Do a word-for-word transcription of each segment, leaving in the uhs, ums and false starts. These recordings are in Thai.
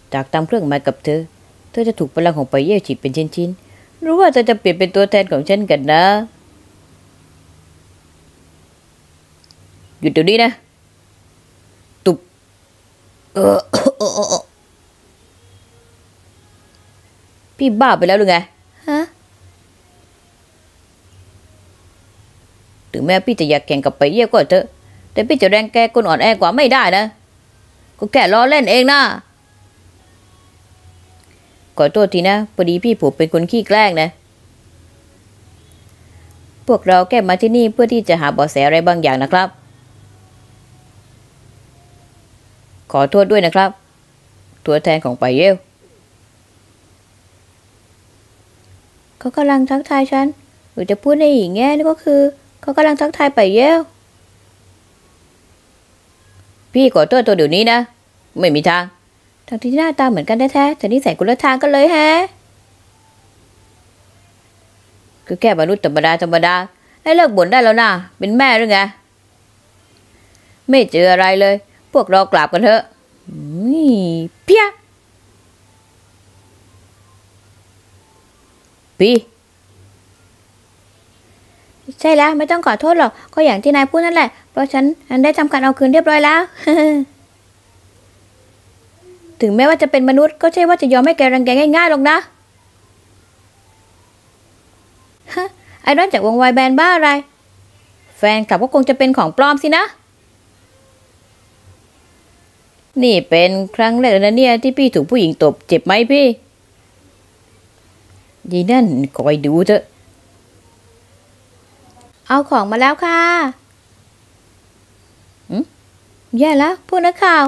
จากตามเครื่องหมายกับเธอเธอจะถูกพลังของไปเย่ฉีดเป็นชิ้นๆรู้ว่าเธอจะเปลี่ยนเป็นตัวแทนของฉันกันนะหยุดเดี๋ยวนี้นะตุบเออพี่บ้าไปแล้วหรือไงฮะถึงแม้พี่จะอยากแข่งกับไปเย่ก็เถอะแต่พี่จะแรงแกคนอ่อนแอกว่าไม่ได้นะก็แค่ล้อเล่นเองนะขอโทษทีนะพอดีพี่ผมเป็นคนขี้แกล้งนะพวกเราแค่มาที่นี่เพื่อที่จะหาเบาะแสอะไรบางอย่างนะครับขอโทษด้วยนะครับตัวแทนของไปเย่เขากำลังทักทายฉันหรือจะพูดในอีกแง่นึงก็คือเขากำลังทักทายไปเย่พี่ขอโทษตัวเดี๋ยวนี้นะไม่มีทางทั้งที่หน้าตาเหมือนกันแท้ๆแต่นิสัยคนละทางกันเลยแฮะคือแค่มนุษย์ธรรมดาธรรมดาให้เลิกบ่นได้แล้วนะเป็นแม่หรือไงไม่เจออะไรเลยพวกเรากลับกันเถอะเพี้ยพี่ใช่แล้วไม่ต้องขอโทษหรอกก็อย่างที่นายพูดนั่นแหละเพราะฉันได้ทำการเอาคืนเรียบร้อยแล้วถึงแม้ว่าจะเป็นมนุษย์ก็ใช่ว่าจะยอมให้แกรังแกง่ายๆหรอกนะฮะไอ้นอกจากวงวายแบนบ้าอะไรแฟนคลับก็คงจะเป็นของปลอมสินะนี่เป็นครั้งแรกนะเนี่ยที่พี่ถูกผู้หญิงตบเจ็บไหมพี่ยีนั่นคอยดูเถอะเอาของมาแล้วค่ะอืมแย่แล้วพวกนักข่าว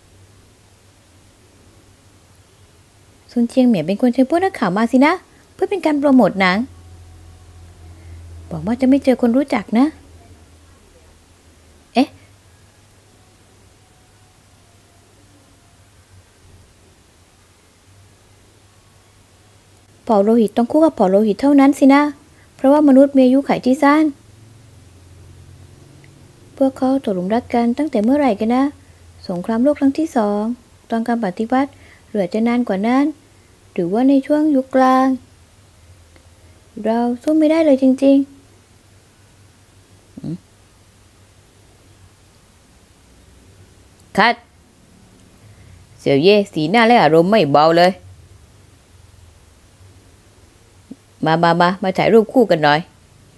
ซุนเชียงเหมียนเป็นคนเชิญพวกนักข่าวมาสินะเพื่อเป็นการโปรโมทหนังบอกว่าจะไม่เจอคนรู้จักนะเอ๊ะเผ่าโลหิตต้องคู่กับเผ่าโลหิตเท่านั้นสินะเพราะว่ามนุษย์มีอายุขัยที่สั้นพวกเขาตกหลุมรักกันตั้งแต่เมื่อไหร่กันนะสงครามโลกครั้งที่สองตอนการปฏิวัติหรือจะนานกว่านั้นหรือว่าในช่วงยุคกลางเราสู้ไม่ได้เลยจริงๆคัดเสี่ยวเย่สีหน้าและอารมณ์ไม่เบาเลยมามามามาถ่ายรูปคู่กันหน่อย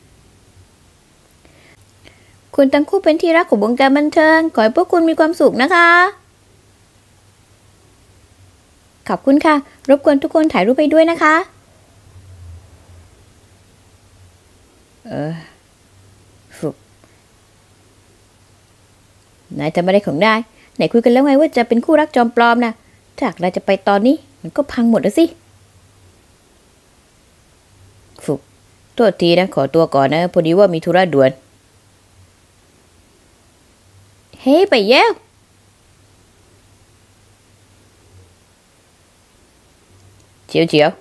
คุณทั้งคู่เป็นที่รักของวงการบันเทิงขอให้พวกคุณมีความสุขนะคะขอบคุณค่ะรบกวนทุกคนถ่ายรูปไปด้วยนะคะเออฝึกนายทำอะไรของนายไหนคุยกันแล้วไงว่าจะเป็นคู่รักจอมปลอมนะถ้าหากเราจะไปตอนนี้มันก็พังหมดแล้วสิฝึกโทษทีนะขอตัวก่อนนะพอดีว่ามีธุระด่วนเฮ้ไปเย้เจียวเจียว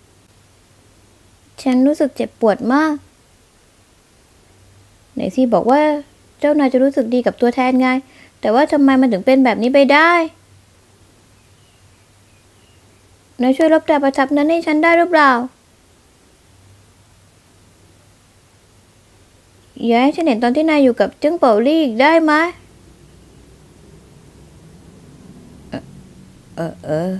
ฉันรู้สึกเจ็บปวดมากไหนซี่บอกว่าเจ้านายจะรู้สึกดีกับตัวแทนไงแต่ว่าทำไมมันถึงเป็นแบบนี้ไปได้นายช่วยลบตราประทับนั้นให้ฉันได้หรือเปล่าอย่าให้ฉันเห็นตอนที่นายอยู่กับจึ้งเป่าลี่อีกได้ไหมเออเออ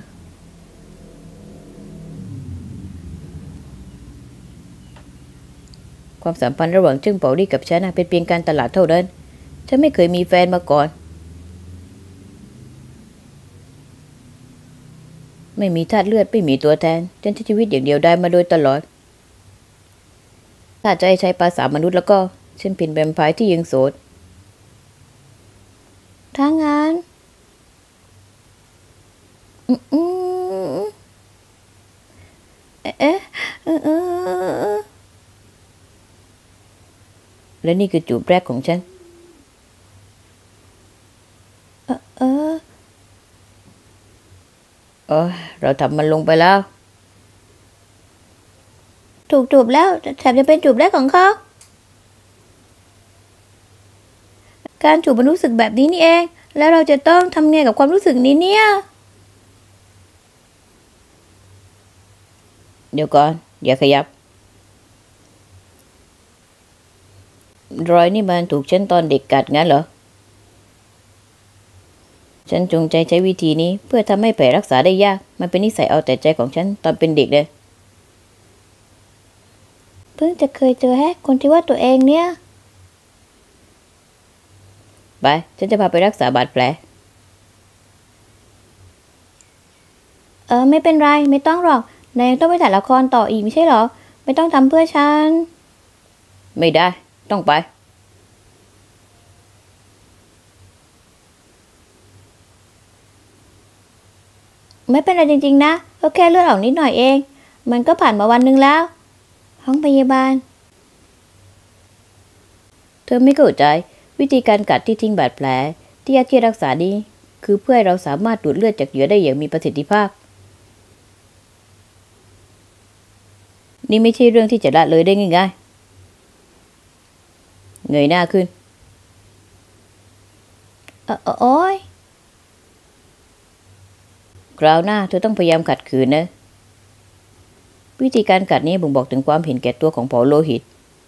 ความสัมพันธ์ระหว่างจึ้งเป่าลี่กับฉันเป็นเพียงการตลาดเท่านั้นฉันไม่เคยมีแฟนมาก่อนไม่มีธาตุเลือดไม่มีตัวแทนฉันใช้ชีวิตอย่างเดียวได้มาโดยตลอดถ้าจะให้ใช้ภาษามนุษย์แล้วก็ฉันเป็นแวมไพร์ที่ยังโสดถ้างั้นอืมเอ๊ะและนี่คือจูบแรกของฉันเออเออเออเราทำมันลงไปแล้วถูกจูบแล้วแถมจะเป็นจูบแรกของเขาการจูบมันรู้สึกแบบนี้นี่เองแล้วเราจะต้องทำไงกับความรู้สึกนี้เนี่ยเดี๋ยวก่อนอย่าขยับรอยนี่มันถูกฉันตอนเด็กกัดงั้นเหรอฉันจงใจใช้วิธีนี้เพื่อทำให้แผลรักษาได้ยากมันเป็นนิสัยเอาแต่ใจของฉันตอนเป็นเด็กเลยเพิ่งจะเคยเจอแฮะคนที่ว่าตัวเองเนี่ยไปฉันจะพาไปรักษาบาดแผลเออไม่เป็นไรไม่ต้องหรอกนายยังต้องไปถ่ายละครต่ออีกไม่ใช่หรอไม่ต้องทำเพื่อฉันไม่ได้ต้องไปไม่เป็นไรจริงๆนะก็แค่เลือดออกนิดหน่อยเองมันก็ผ่านมาวันนึงแล้วห้องพยาบาลเธอไม่เข้าใจวิธีการกัดที่ทิ้งบาดแผลที่ยาที่รักษาดีคือเพื่อให้เราสามารถดูดเลือดจากเหยื่อได้อย่างมีประสิทธิภาพนี่ไม่ใช่เรื่องที่จะละเลยได้ง่ายๆเงยหน้าขึ้นเออโอ๊ยคราวหน้าเธอต้องพยายามขัดขืนนะวิธีการกัดนี้บ่งบอกถึงความเห็นแก่ตัวของเผ่าโลหิต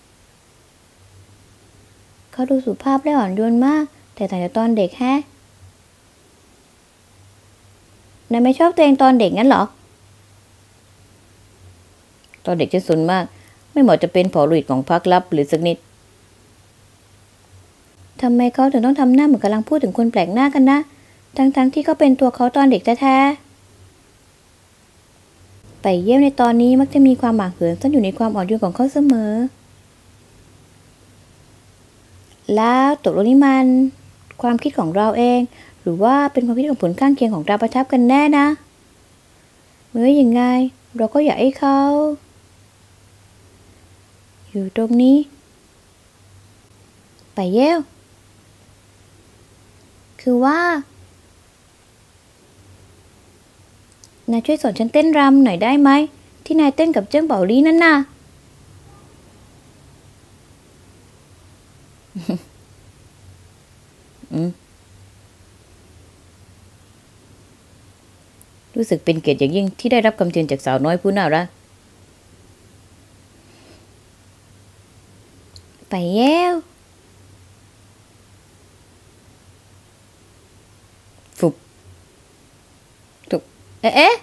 เขาดูสุภาพและอ่อนโยนมากแต่ต่างจากตอนเด็กแฮะนายไม่ชอบตัวเองตอนเด็กงั้นเหรอตอนเด็กฉันซนมากไม่เหมาะจะเป็นเผ่าโลหิตของพรรคลับหรือสักนิดทำไมเขาถึงต้องทำหน้าเหมือนกำลังพูดถึงคนแปลกหน้ากันนะทั้งๆ ท, ที่เขาเป็นตัวเขาตอนเด็กแท้ๆไปเยี่ยมในตอนนี้มักจะมีความหมากเหินซ่อนอยู่ในความอ่อนโยนของเขาเสมอแล้วตกลงนี่มันความคิดของเราเองหรือว่าเป็นความคิดของผลข้างเคียงของตาประทับกันแน่นะเมื่อยังไงเราก็อยากให้เขาอยู่ตรงนี้ไปเยี่ยมคือว่านายช่วยสอนฉันเต้นรำหน่อยได้ไหมที่นายเต้นกับเจิ้งเป่าลี่นั่นน่ะ รู้สึกเป็นเกียรติอย่างยิ่งที่ได้รับคำเชิญจากสาวน้อยผู้น่ารักไปเย้วฟุบถูกเอ๊ะเอ๊ะ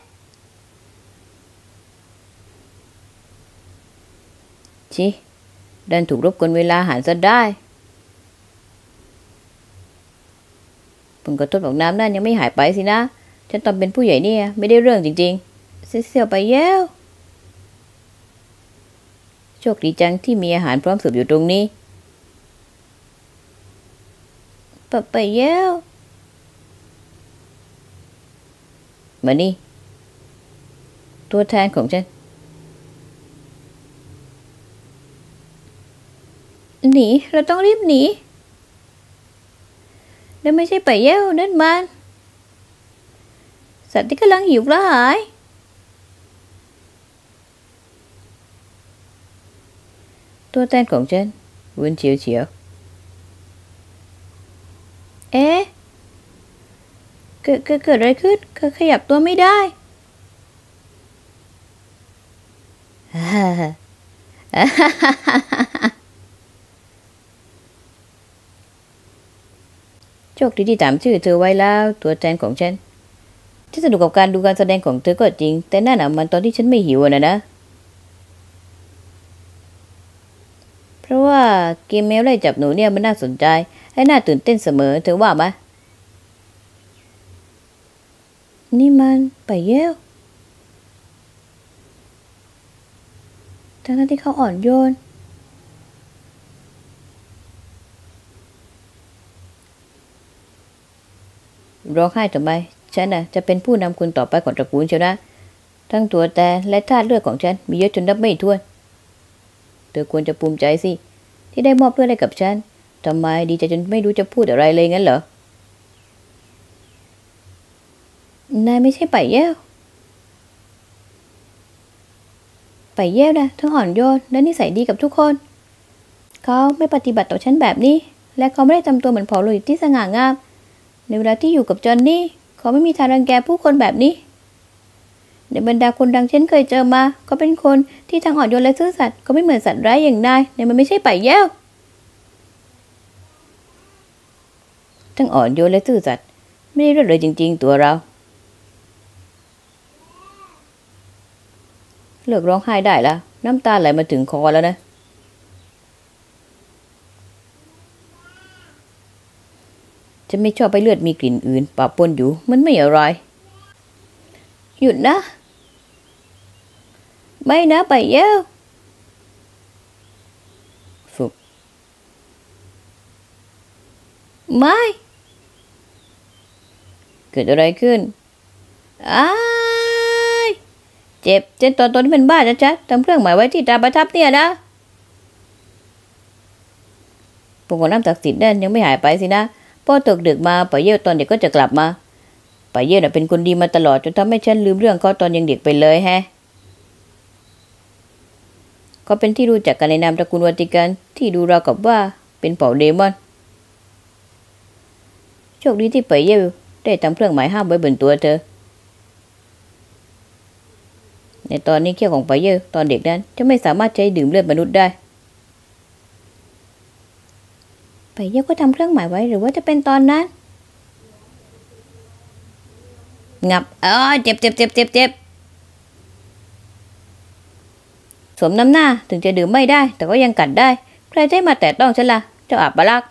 ชิดันถูกรบกวนเวลาอาหารซะได้ผลกระทบของน้ำนั่นยังไม่หายไปสินะฉันตอนเป็นผู้ใหญ่เนี่ยไม่ได้เรื่องจริงๆเสียวไปเย้วโชคดีจังที่มีอาหารพร้อมเสิร์ฟอยู่ตรงนี้ปะไปเย้วมานี่ตัวแทนของฉันหนีเราต้องรีบหนีนั่นไม่ใช่ไปเย้วนั่นมันสัตว์ที่กำลังหิวกระหายตัวแทนของฉันวุ่นเฉียวเฉียวเอ๊ะเกิดเกิดเกิดอะไรขึ้นขยับตัวไม่ได้ฮ่าฮ่าโชคดีที่ถามชื่อเธอไว้แล้วตัวแทนของฉันฉันสนุกกับการดูการแสดงของเธอก็จริงแต่นั่นน่ะมันตอนที่ฉันไม่หิวนะนะเพราะว่าเกมแมวไล่จับหนูเนี่ยมันน่าสนใจและน่าตื่นเต้นเสมอเธอว่าไหมนี่มันไปเย้วทั้งที่เขาอ่อนโยนร้องไห้ทำไมฉันน่ะจะเป็นผู้นำคุณต่อไปของตระกูลเชียวนะทั้งตัวแต่และธาตุเลือดของฉันมีเยอะจนนับไม่ถ้วนเธอควรจะภูมิใจสิที่ได้มอบเลือดให้กับฉันทำไมดีใจจนไม่รู้จะพูดอะไรเลยงั้นเหรอนายไม่ใช่ไปเย้วไปเย้วนะทั้งอ่อนโยนและนิสัยดีกับทุกคนเขาไม่ปฏิบัติต่อฉันแบบนี้และเขาไม่ได้ทำตัวเหมือนเผ่าโลหิตที่สง่างามในเวลาที่อยู่กับจอนนี่เขาไม่มีทางรังแกผู้คนแบบนี้ในบรรดาคนดังเช่นเคยเจอมาเขาเป็นคนที่ทั้งอ่อนโยนและซื่อสัตย์เขาไม่เหมือนสัตว์ร้ายอย่างนายในมันไม่ใช่ป่ายแย้วทั้งอ่อนโยนและซื่อสัตย์ไม่ได้เรื่องเลยจริงๆตัวเราเลิกร้องไห้ได้แล้วน้ำตาไหลมาถึงคอแล้วนะจะไม่ชอบไปเลือดมีกลิ่นอื่นปะปนอยู่มันไม่อร่อยหยุดนะไม่นะไปเย้ฝึกไม่เกิดอะไรขึ้นอ้ายเจ็บเจ็บตอนตอนที่เป็นบ้าชัดๆทำเครื่องหมายไว้ที่ตาประทับเนี่ยนะพวกน้ำศักดิ์สิทธิ์นั่นยังไม่หายไปสินะพอตกดึกมาไปเยี่ยวตอนเด็กก็จะกลับมาไปเยี่ยวน่ะเป็นคนดีมาตลอดจนทำให้ฉันลืมเรื่องเขาตอนยังเด็กไปเลยแฮะเขาเป็นที่รู้จักกันในนามตระกูลวัติกันที่ดูราวกับว่าเป็นเผ่าเดมอนโชคดีที่ไปเยี่ยวได้ทำเครื่องหมายห้ามไว้บนตัวเธอในตอนนี้เขี้ยวของไปเยี่ยวตอนเด็กนั้นจะไม่สามารถใช้ดื่มเลือดมนุษย์ได้ไปเยี่ยวก็ทำเครื่องหมายไว้หรือว่าจะเป็นตอนนั้นงับเออเจ็บเจ็บเจ็บเจ็บเจ็บสมน้ำหน้าถึงจะดื่มไม่ได้แต่ก็ยังกัดได้ใครจะมาแตะต้องฉันล่ะเจ้าอับปลัก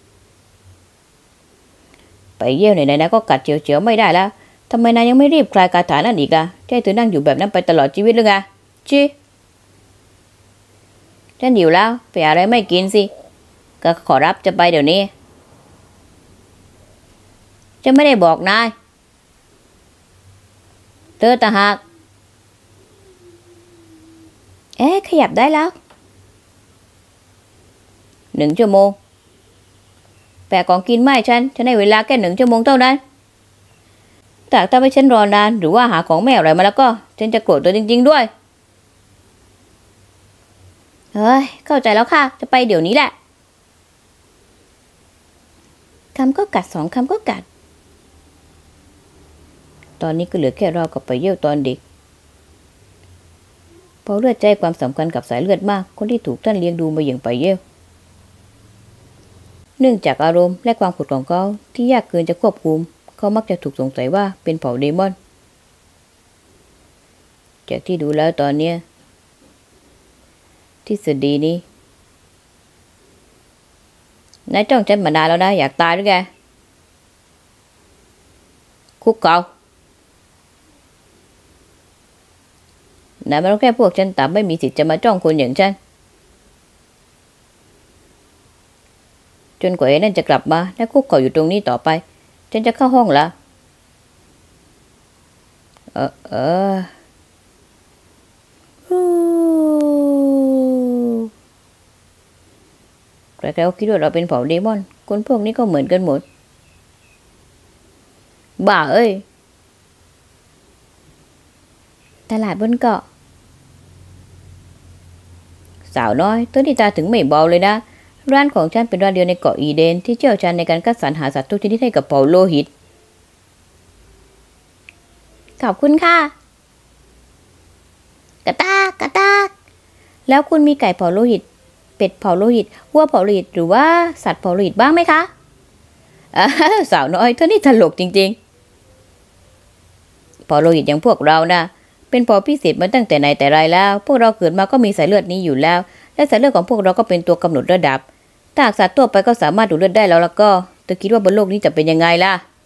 ไปเยี่ยวไหนๆนะก็กัดเฉียวๆไม่ได้แล้วทำไมนายยังไม่รีบคลายคาถานั่นอีกล่ะใช่เธอนั่งอยู่แบบนั้นไปตลอดชีวิตหรือไงจีฉันหิวแล้วไปอะไรไม่กินสิก็ขอรับจะไปเดี๋ยวนี้จะไม่ได้บอกนายเธอตาหักเอ๊ะขยับได้แล้วหนึ่งชั่วโมงแปะของกินไม่ฉันฉันให้เวลาแค่หนึ่งชั่วโมงเท่านั้นแต่ถ้าไม่ฉันรอนานหรือว่าหาของไม่อร่อยมาแล้วก็ฉันจะโกรธตัวจริงๆด้วยเฮ้ยเข้าใจแล้วค่ะจะไปเดี๋ยวนี้แหละคำก็กัดสองคำก็กัดตอนนี้ก็เหลือแค่เรากับไปเยี่ยวตอนเด็กเพราะเลือดใจความสำคัญกับสายเลือดมากคนที่ถูกท่านเลี้ยงดูมาอย่างไปเยี่ยวเนื่องจากอารมณ์และความขุ่นของเขาที่ยากเกินจะควบคุมเขามักจะถูกสงสัยว่าเป็นเผ่าเดมอนจากที่ดูแล้วตอนนี้ทฤษฎีนี้นายจ้องฉันมานานแล้วนะอยากตายหรือไงคุกเก่านายไม่รู้แค่พวกฉันต่ำไม่มีสิทธิ์จะมาจ้องคนอย่างฉันจนกว่าไอ้นั่นจะกลับมาและคุกเก่าอยู่ตรงนี้ต่อไปฉันจะเข้าห้องละเออเออใครๆก็คิดว่าเราเป็นเผ่าเดมอนคนพวกนี้ก็เหมือนกันหมดบ้าเอ้ยตลาดบนเกาะสาวน้อยตัวนี้ตาถึงไม่เบาเลยนะร้านของฉันเป็นร้านเดียวในเกาะอีเดนที่เชี่ยวชาญในการคัดสรรหาสัตว์ทุกชนิดให้กับเผ่าโลหิตขอบคุณค่ะกระตากกระตากแล้วคุณมีไก่เผาโลหิตเป็ดเผาโลหิตวัวเผาโลหิตหรือว่าสัตว์เผาโลหิตบ้างไหมคะสาวน้อยเธอนี่ตลกจริงๆเผาโลหิตอย่างพวกเรานะเป็นเผ่าพิเศษมาตั้งแต่ไหนแต่ไรแล้วพวกเราเกิดมาก็มีสายเลือดนี้อยู่แล้วและสายเลือดของพวกเราก็เป็นตัวกำหนดระดับถ้าสัตว์ทั่วไปก็สามารถดูดเลือดได้แล้วแล้วก็เธอคิดว่าบนโลกนี้จะเป็นยังไงล่ะ